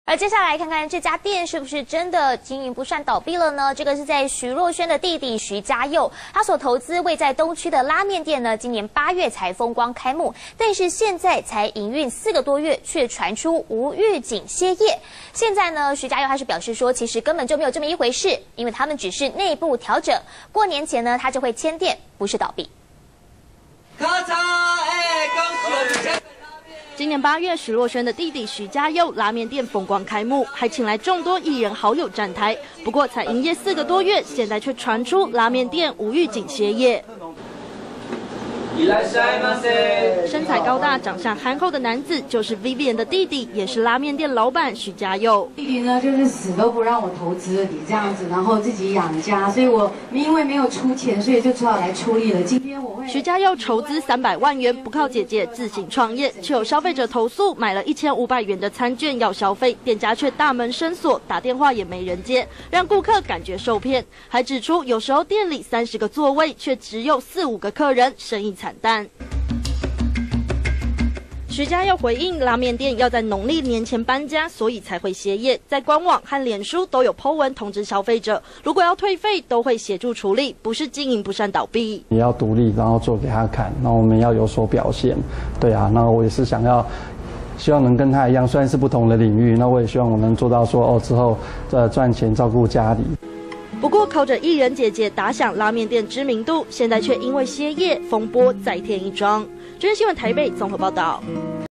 而接下来看看这家店是不是真的经营不善倒闭了呢？这个是在徐若瑄的弟弟徐家佑，他所投资位在东区的拉面店呢，今年8月才风光开幕，但是现在才营运4个多月，却传出无预警歇业。现在呢，徐家佑他是表示说，其实根本就没有这么一回事，因为他们只是内部调整，过年前呢他就会迁店，不是倒闭。 咔嚓！恭喜我们！ 今年8月，徐若瑄的弟弟徐家佑拉面店风光开幕，还请来众多艺人好友站台。不过才营业4个多月，现在却传出拉面店无预警歇业。身材高大、长相憨厚的男子，就是 Vivian 的弟弟，也是拉面店老板徐家佑。 弟弟呢，就是死都不让我投资你这样子，然后自己养家，所以我因为没有出钱，所以就只好来出力了。今天我会。 徐家佑筹资300万元，不靠姐姐自行创业，却有消费者投诉买了1500元的餐券要消费，店家却大门深锁，打电话也没人接，让顾客感觉受骗。还指出，有时候店里30个座位，却只有4、5个客人，生意惨淡。徐家佑回应，拉面店要在农历年前搬家，所以才会歇业。在官网和脸书都有 po 文通知消费者，如果要退费，都会协助处理，不是经营不善倒闭。 也要独立，然后做给他看，那我们要有所表现。对啊，那我也是希望能跟他一样，虽然是不同的领域，那我也希望我能做到说之后赚钱照顾家里。 不过靠着艺人姐姐打响拉面店知名度，现在却因为歇业风波再添一桩。真新闻台北综合报道。